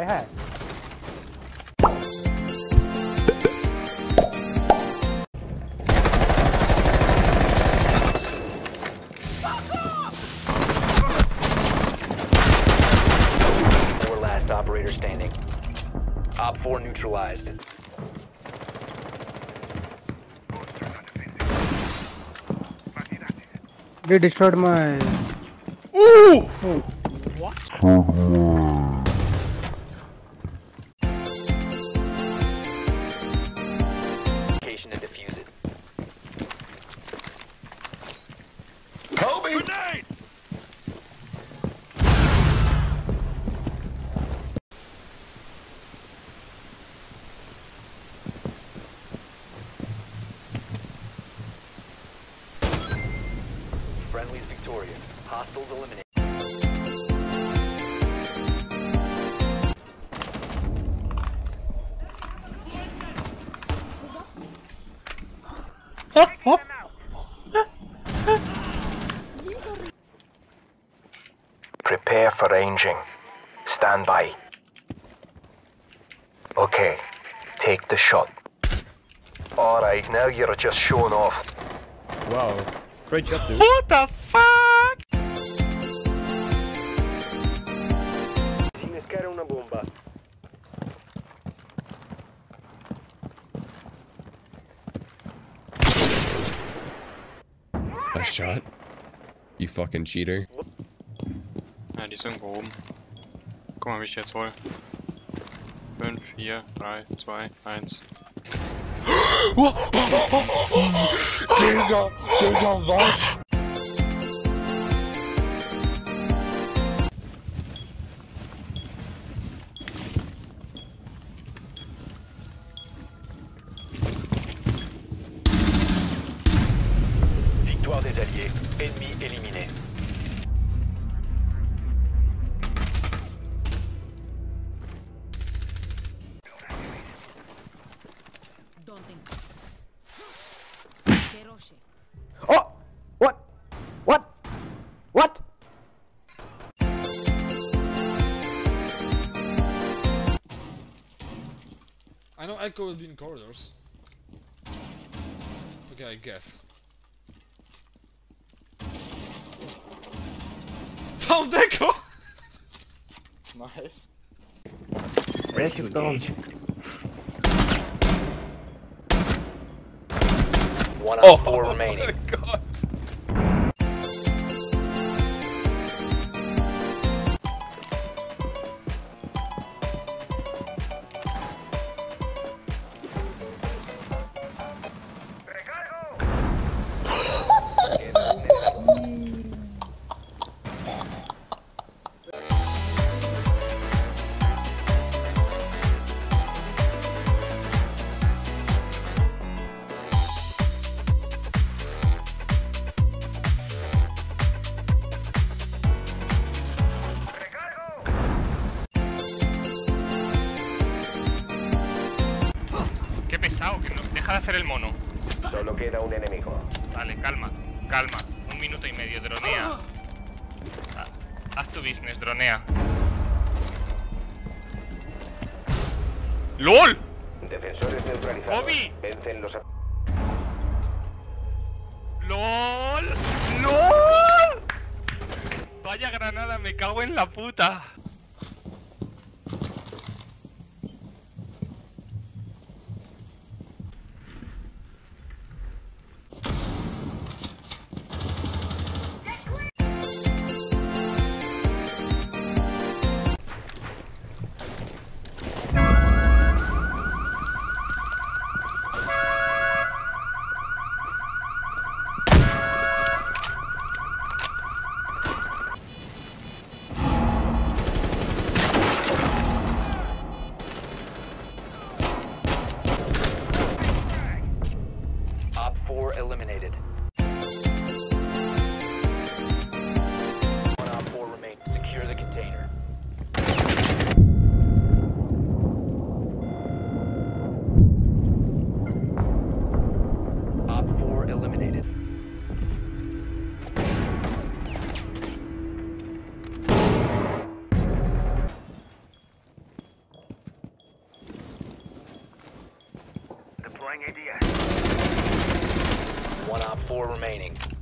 है। Last operator standing. Op 4 neutralized. They destroyed my. Ooh! Oh. What? Location and defuse it. Kobe! Grenade! Friendly's victorious. Hostiles eliminated. Prepare for ranging. Stand by. Okay, take the shot. Alright, now you're just showing off. Wow, great job, dude. What the fuck? Innescare una bomba. A shot? You fucking cheater. Ja, die ist irgendwo oben. Guck mal, wie ich jetzt hol. 5, 4, 3, 2, 1. Digga, was? Victoire des alliés. Ennemi éliminé. Oh! What? What? What? I know Echo will be in corridors. Okay, I guess. Found Echo! Nice. Where's your phone? One on 4 remaining. Oh my god! Qué pesado, que no deja de hacer el mono. Solo queda un enemigo. Vale, calma, calma. 1 minuto y medio, dronea. Haz tu business, dronea. ¡LOL! Defensores neutralizados. ¡Obi! Vencen los... ¡LOL! ¡LOL! Vaya granada, me cago en la puta. One op 4 remaining.